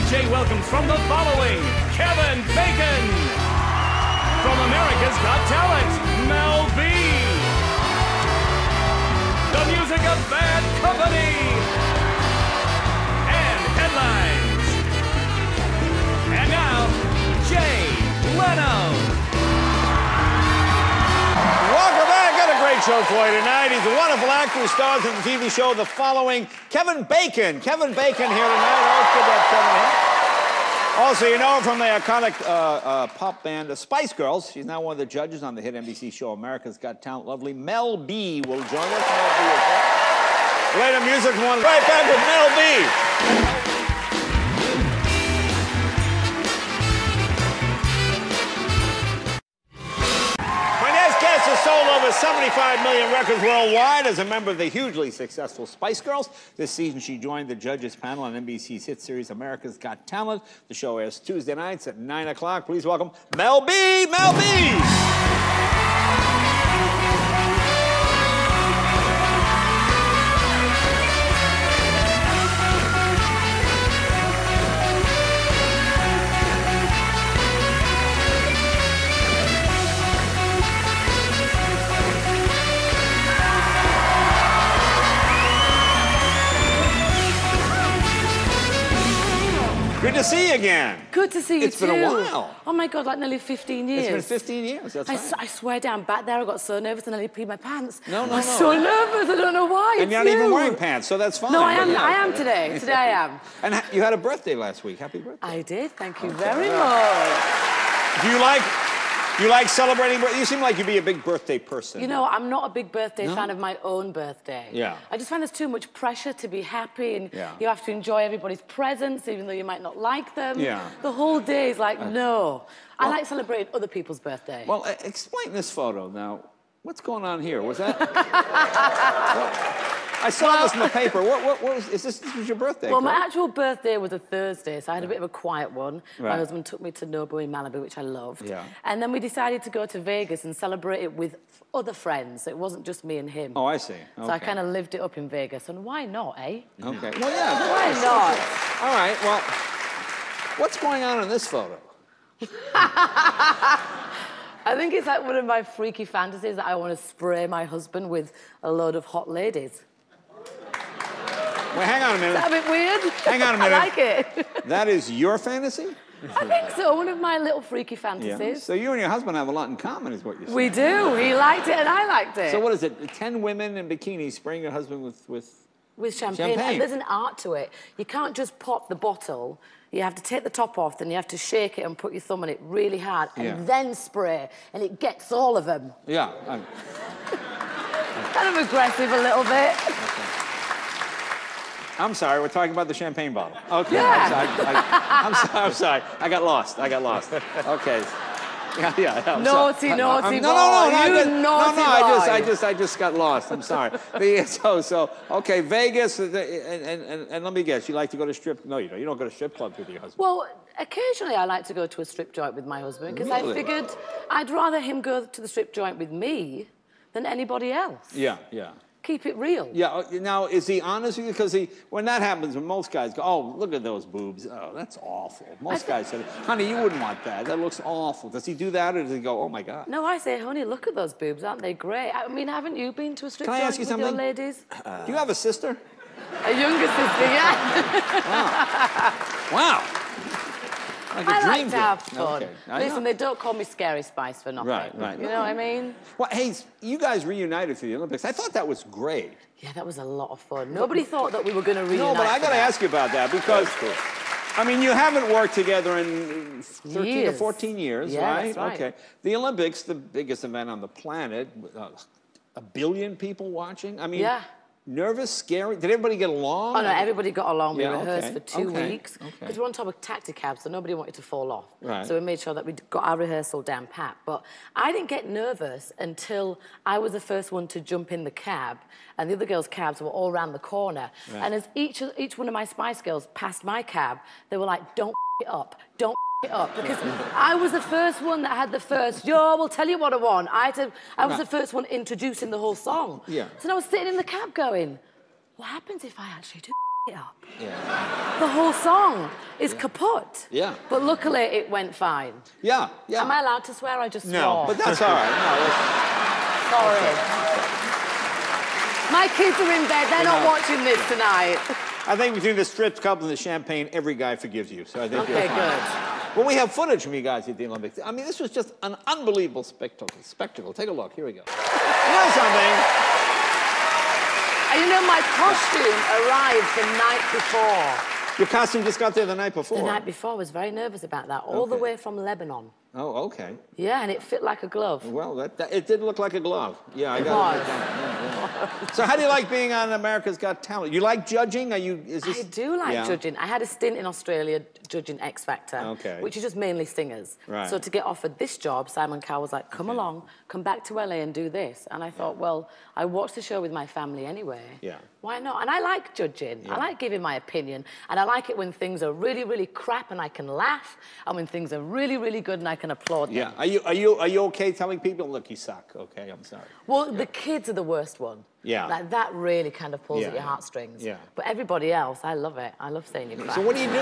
Jay welcomes from the following, Kevin Bacon. From America's Got Talent, Mel B. The music of Bad Company. And headlines. And now, Jay Leno. Welcome back. Got a great show for you tonight. He's a wonderful actor who stars in the TV show The Following, Kevin Bacon. Kevin Bacon here tonight. Always good to have Kevin here. Also, you know her from the iconic pop band the Spice Girls. She's now one of the judges on the hit NBC show America's Got Talent. Lovely Mel B will join us. Mel B is here. Play the music one. Right back with Mel B. Has sold over 75 million records worldwide as a member of the hugely successful Spice Girls. This season, she joined the judges panel on NBC's hit series America's Got Talent. The show airs Tuesday nights at 9 o'clock. Please welcome Mel B. Mel B. Good to see you again. Good to see you It's too. been a while. Oh my God, like nearly 15 years. It's been 15 years, that's right. I swear down back there, I got so nervous and I nearly peed my pants. No. I'm so nervous, I don't know why. And you're not even wearing pants, so that's fine. No, I am today. Today I am. And you had a birthday last week. Happy birthday. I did, thank you very much. Do you like celebrating? You seem like you'd be a big birthday person. You know, I'm not a big birthday fan of my own birthday. Yeah. I just find there's too much pressure to be happy and Yeah. you have to enjoy everybody's presents even though you might not like them. Yeah. The whole day is like, no. I like celebrating other people's birthday. Well, explain this photo now. What's going on here? Was that? I saw this in the paper. What was? This was your birthday? Well, my correct? actual birthday was a Thursday, so I had a bit of a quiet one. Right. My husband took me to Nobu in Malibu, which I loved. Yeah. And then we decided to go to Vegas and celebrate it with other friends. It wasn't just me and him. Oh, I see. So I kind of lived it up in Vegas, and why not, eh? Okay. Well, yeah. Why not? All right. Well, what's going on in this photo? I think it's like one of my freaky fantasies that I want to spray my husband with a load of hot ladies. Wait, hang on a minute. Is that a bit weird? Hang on a minute. I like it. That is your fantasy? I think so, one of my little freaky fantasies. Yeah. So you and your husband have a lot in common, is what you're saying. We do. He liked it and I liked it. So what is it? 10 women in bikinis spraying your husband with champagne. And there's an art to it. You can't just pop the bottle. You have to take the top off, then you have to shake it and put your thumb on it really hard, and then spray, and it gets all of them. Yeah. Kind of aggressive a little bit. Okay. I'm sorry, we're talking about the champagne bottle. Okay. Yeah. I'm sorry. I got lost. Okay. Yeah. Naughty boy. I just got lost. I'm sorry. Okay, Vegas, and let me guess, you like to go to strip? No, you don't. You don't go to strip clubs with your husband. Well, occasionally I like to go to a strip joint with my husband because I figured I'd rather him go to the strip joint with me than anybody else. Yeah. Keep it real. Yeah. Now, is he honest with you? Because when that happens, when most guys go, "Oh, look at those boobs. Oh, that's awful." Most guys say, "Honey, you wouldn't want that. That looks awful." Does he do that, or does he go, "Oh my God"? No, I say, honey, look at those boobs. Aren't they great? I mean, haven't you been to a strip joint with your ladies? Do you have a sister? A younger sister, yeah. Wow. Like I like to have fun. Okay. Listen, they don't call me Scary Spice for nothing. Right. You know what I mean? Well, hey, you guys reunited for the Olympics. I thought that was great. Yeah, that was a lot of fun. Nobody thought that we were going to reunite. No, but I got to ask you about that because, I mean, you haven't worked together in 13 or 14 years, right? That's right? Okay. The Olympics, the biggest event on the planet, 1 billion people watching. I mean, nervous, scary? Did everybody get along? Oh, no, everybody got along. We rehearsed for 2 weeks. Okay. Because we're on top of taxicabs, so nobody wanted to fall off. Right. So we made sure that we got our rehearsal down pat. But I didn't get nervous until I was the first one to jump in the cab, and the other girls' cabs were all around the corner. Right. And as each one of my Spice Girls passed my cab, they were like, "Don't it up, don't it up," because I was the first one that had the first, "Yo, we'll tell you what I want." I was the first one introducing the whole song. Yeah. So I was sitting in the cab going, what happens if I actually do it up. Yeah. The whole song is kaput. Yeah. But luckily, it went fine. Yeah, yeah. Am I allowed to swear? I just swore. No, but that's all right. No, Sorry. My kids are in bed. They're not watching this tonight. I think between the strip club and the champagne, every guy forgives you. So I think you're Okay, fine. good. Well, we have footage from you guys at the Olympics. I mean, this was just an unbelievable spectacle. Take a look. Here we go. You know something? And you know, my costume arrived the night before. Your costume just got there the night before. The night before, I was very nervous about that. All the way from Lebanon. Oh, okay. Yeah, and it fit like a glove. Well, it did look like a glove. Yeah, I It got it. was. Yeah. So how do you like being on America's Got Talent? You like judging? Are you? Is this... I do like judging. I had a stint in Australia judging X Factor, which is just mainly singers. Right. So to get offered this job, Simon Cowell was like, come along, come back to LA and do this. And I thought, well, I watched the show with my family anyway. Yeah. Why not? And I like judging. I like giving my opinion. And I like it when things are really, really crap and I can laugh, and when things are really, really good and I can applaud them. Yeah. Are you okay telling people, look, you suck? Okay, I'm sorry. Well, the kids are the worst one. Yeah. Like, that really kind of pulls at your heartstrings. Yeah. But everybody else, I love it. I love saying you crap. So what do you do?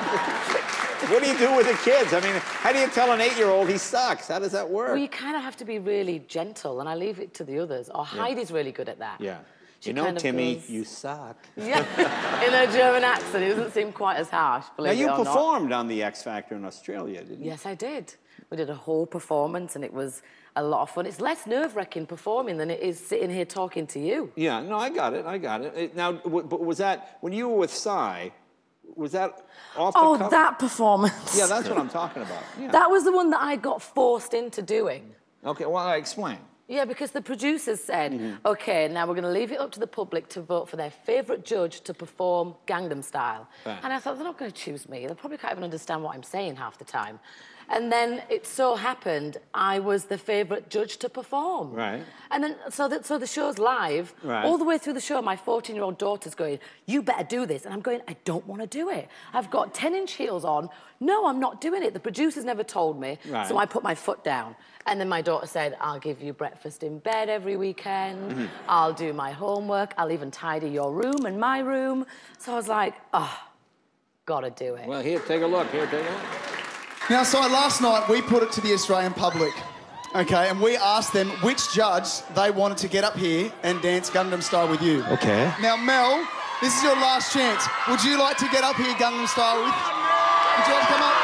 What do you do with the kids? I mean, how do you tell an 8-year-old he sucks? How does that work? Well, you kind of have to be really gentle, and I leave it to the others. Or Heidi's really good at that. Yeah. She You know, kind of Timmy, goes- you suck. Yeah, in a German accent. It doesn't seem quite as harsh, Now, believe you it or not. performed on the X Factor in Australia, didn't you? Yes, I did. We did a whole performance, and it was a lot of fun. It's less nerve-wracking performing than it is sitting here talking to you. Yeah, no, I got it. Now, but was that, when you were with Psy, was that off the cuff? Oh, that performance. Yeah, that's what I'm talking about. Yeah. That was the one that I got forced into doing. Okay, well, explain. Yeah, because the producers said, OK, now we're going to leave it up to the public to vote for their favourite judge to perform Gangnam Style. Right. And I thought, they're not going to choose me. They probably can't even understand what I'm saying half the time. And then it so happened I was the favourite judge to perform. Right. And then, so the show's live. Right. All the way through the show, my 14-year-old daughter's going, you better do this. And I'm going, I don't want to do it. I've got 10-inch heels on. No, I'm not doing it. The producers never told me. Right. So I put my foot down. And then my daughter said, I'll give you breakfast in bed every weekend. I'll do my homework. I'll even tidy your room and my room. So I was like, oh, gotta do it. Well, here, take a look. Here, take a look. Now, so last night we put it to the Australian public, okay, and we asked them which judge they wanted to get up here and dance Gangnam Style with you. Okay. Now, Mel, this is your last chance. Would you like to get up here Gangnam Style with? Would you like to come up?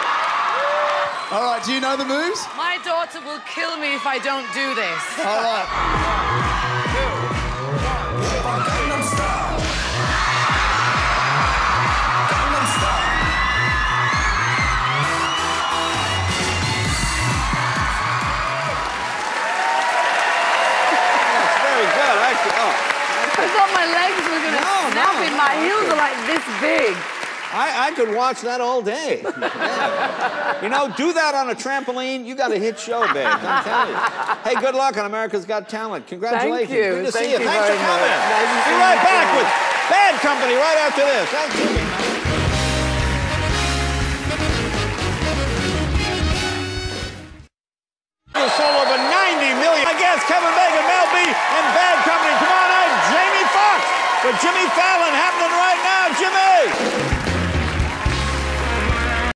All right, do you know the moves? My daughter will kill me if I don't do this. All right. That's very good. I thought my legs were going to snap in. My heels are like this big. I could watch that all day. Yeah. You know, do that on a trampoline. You got a hit show, babe. I'm telling you. Hey, good luck on America's Got Talent. Congratulations. Thank you. Good to Thank see you. you Thanks very for coming. much. Nice to Be see right you back too. with Bad Company right after this. Thanks, Jimmy. Sold over 90 million. I guess Kevin Bacon, Mel B, and Bad Company. Come on out, Jamie Foxx with Jimmy Fallon happening right now. Jimmy!